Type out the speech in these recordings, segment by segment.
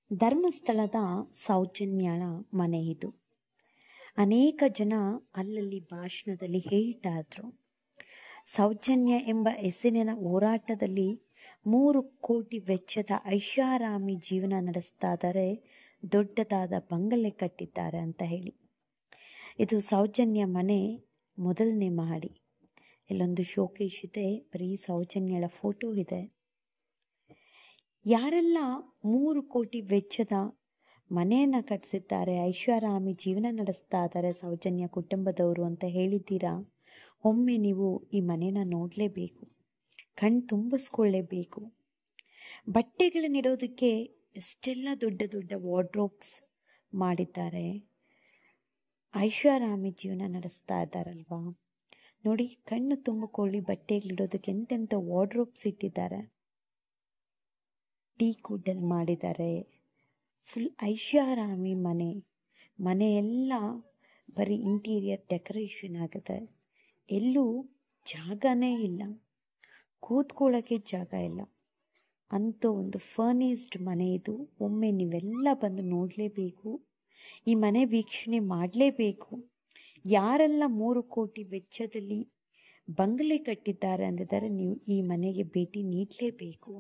ಧರ್ಮಸ್ಥಳದ ಸೌಜನ್ಯಳ ಮನೆ ಇದು. ಅನೇಕ ಜನ ಅಲ್ಲಲ್ಲಿ ಭಾಷಣದಲ್ಲಿ ಹೇಳ್ತಾ ಇದ್ರು, ಸೌಜನ್ಯ ಎಂಬ ಹೆಸರಿನ ಹೋರಾಟದಲ್ಲಿ 3 ಕೋಟಿ ವೆಚ್ಚದ ಐಷಾರಾಮಿ ಜೀವನ ನಡೆಸ್ತಾ ಇದ್ದಾರೆ, ದೊಡ್ಡದಾದ ಬಂಗಲೆ ಕಟ್ಟಿದ್ದಾರೆ ಅಂತ ಹೇಳಿ. ಇದು ಸೌಜನ್ಯ ಮನೆ ಮೊದಲನೇ ಮಹಡಿ. ಇಲ್ಲೊಂದು ಶೋಕೇಶ್ ಇದೆ, ಬರೀ ಸೌಜನ್ಯಳ ಫೋಟೋ ಇದೆ. ಯಾರೆಲ್ಲ 3 ಕೋಟಿ ವೆಚ್ಚದ ಮನೆಯನ್ನ ಕಟ್ಟಿಸಿದ್ದಾರೆ, ಐಷಾರಾಮಿ ಜೀವನ ನಡೆಸ್ತಾ ಇದ್ದಾರೆ ಸೌಜನ್ಯ ಕುಟುಂಬದವರು ಅಂತ ಹೇಳಿದ್ದೀರಾ, ಒಮ್ಮೆ ನೀವು ಈ ಮನೇನ ನೋಡಲೇಬೇಕು, ಕಣ್ ತುಂಬಿಸ್ಕೊಳ್ಳೇಬೇಕು. ಬಟ್ಟೆಗಳನ್ನಿಡೋದಕ್ಕೆ ಎಷ್ಟೆಲ್ಲ ದೊಡ್ಡ ದೊಡ್ಡ ವಾರ್ಡ್ರೋಬ್ಸ್ ಮಾಡಿದ್ದಾರೆ. ಐಷಾರಾಮಿ ಜೀವನ ನಡೆಸ್ತಾ ಇದ್ದಾರಲ್ವಾ ನೋಡಿ, ಕಣ್ಣು ತುಂಬಿಕೊಳ್ಳಿ. ಬಟ್ಟೆಗಳಿಡೋದಕ್ಕೆ ಎಂತೆಂಥ ವಾರ್ಡ್ರೋಬ್ಸ್ ಇಟ್ಟಿದ್ದಾರೆ, ಟೀ ಕುಡ್ಡಲ್ಲಿ ಮಾಡಿದ್ದಾರೆ. ಫುಲ್ ಐಷಾರಾಮಿ ಮನೆಯೆಲ್ಲ ಬರೀ ಇಂಟೀರಿಯರ್ ಡೆಕೋರೇಷನ್ ಆಗಿದೆ. ಎಲ್ಲೂ ಜಾಗನೇ ಇಲ್ಲ, ಕೂತ್ಕೊಳ್ಳೋಕ್ಕೆ ಜಾಗ ಇಲ್ಲ. ಅಂತ ಒಂದು ಫರ್ನಿಸ್ಡ್ ಮನೆ ಇದು. ಒಮ್ಮೆ ನೀವೆಲ್ಲ ಬಂದು ನೋಡಲೇಬೇಕು, ಈ ಮನೆ ವೀಕ್ಷಣೆ ಮಾಡಲೇಬೇಕು. ಯಾರೆಲ್ಲ 3 ಕೋಟಿ ವೆಚ್ಚದಲ್ಲಿ ಬಂಗಲೆ ಕಟ್ಟಿದ್ದಾರೆ ಅಂದಿದ್ದಾರೆ, ನೀವು ಈ ಮನೆಗೆ ಭೇಟಿ ನೀಡಲೇಬೇಕು.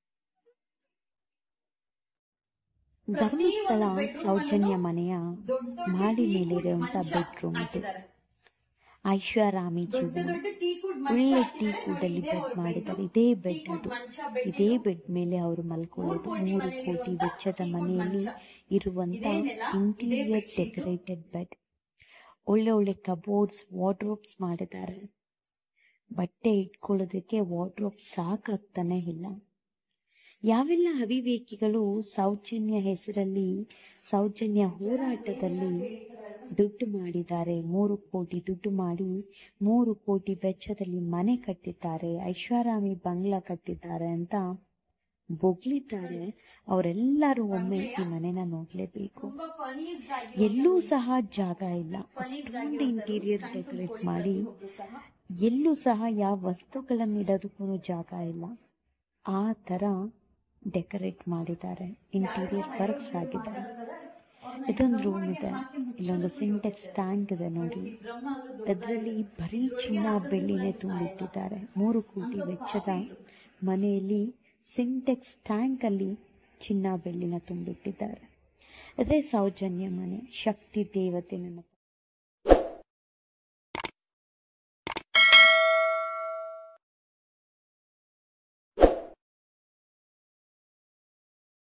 ಧರ್ಮಸ್ಥಳ ಸೌಜನ್ಯ ಮನೆಯ ಮಾಡಿ ಮೇಲಿರುವಂತ ಬೆಡ್ರೂಮ್ ಇದು. ಐಷಾರಾಮಿ ಜೀವನ, ಒಳ್ಳೆ ಟೀ ಕೂಡಲ್ಲಿ ಬೆಡ್ ಮಾಡಿದ್ದಾರೆ. ಇದೇ ಬೆಡ್ ಅದು, ಇದೇ ಬೆಡ್ ಮೇಲೆ ಅವರು ಮಲ್ಕೊಳ್ಳೋದು. 3 ಕೋಟಿ ವೆಚ್ಚದ ಮನೆಯಲ್ಲಿ ಇರುವಂತ ಇಂಟೀರಿಯರ್ ಡೆಕೋರೇಟೆಡ್ ಬೆಡ್. ಒಳ್ಳೆ ಒಳ್ಳೆ ಕಬೋರ್ಡ್ಸ್, ವಾರ್ಡ್ರೋಬ್ಸ್ ಮಾಡಿದ್ದಾರೆ. ಬಟ್ಟೆ ಇಟ್ಕೊಳ್ಳೋದಕ್ಕೆ ವಾರ್ಡ್ರೋಬ್ ಸಾಕಾಗ್ತಾನೆ ಇಲ್ಲ. ಯಾವೆಲ್ಲ ಅವಿವೇಕಿಗಳು ಸೌಜನ್ಯ ಹೆಸರಲ್ಲಿ, ಸೌಜನ್ಯ ಹೋರಾಟದಲ್ಲಿ ದುಡ್ಡು ಮಾಡಿದ್ದಾರೆ, 3 ಕೋಟಿ ದುಡ್ಡು ಮಾಡಿ 3 ಕೋಟಿ ವೆಚ್ಚದಲ್ಲಿ ಮನೆ ಕಟ್ಟಿದ್ದಾರೆ, ಐಷಾರಾಮಿ ಬಂಗ್ಲಾ ಕಟ್ಟಿದ್ದಾರೆ ಅಂತ ಬೊಗಳಿದ್ದಾರೆ. ಅವರೆಲ್ಲರೂ ಒಮ್ಮೆ ಈ ಮನೆನ ನೋಡ್ಲೇಬೇಕು. ಎಲ್ಲೂ ಸಹ ಜಾಗ ಇಲ್ಲ, ಅಷ್ಟೊಂದು ಇಂಟೀರಿಯರ್ ಡೆಕೋರೇಟ್ ಮಾಡಿ ಎಲ್ಲೂ ಸಹ ಯಾವ ವಸ್ತುಗಳನ್ನಿಡೋದಕ್ಕೂ ಜಾಗ ಇಲ್ಲ. ಆ ತರ ಡೆಕೋರೇಟ್ ಮಾಡಿದ್ದಾರೆ, ಇಂಟೀರಿಯರ್ ವರ್ಕ್ಸ್ ಆಗಿದೆ. ಇದೊಂದು ರೂಮ್ ಇದೆ, ಇಲ್ಲೊಂದು ಸಿಂಟೆಕ್ಸ್ ಟ್ಯಾಂಕ್ ಇದೆ ನೋಡಿ, ಅದರಲ್ಲಿ ಬರೀ ಚಿನ್ನ ಬೆಳ್ಳಿನೇ ತುಂಬಿಟ್ಟಿದ್ದಾರೆ. 3 ಕೋಟಿ ವೆಚ್ಚದ ಮನೆಯಲ್ಲಿ ಸಿಂಟೆಕ್ಸ್ ಟ್ಯಾಂಕ್ ಅಲ್ಲಿ ಚಿನ್ನ ಬೆಳ್ಳಿನ ತುಂಬಿಟ್ಟಿದ್ದಾರೆ. ಅದೇ ಸೌಜನ್ಯ ಮನೆ. ಶಕ್ತಿ ದೇವತೆ ನನ್ನ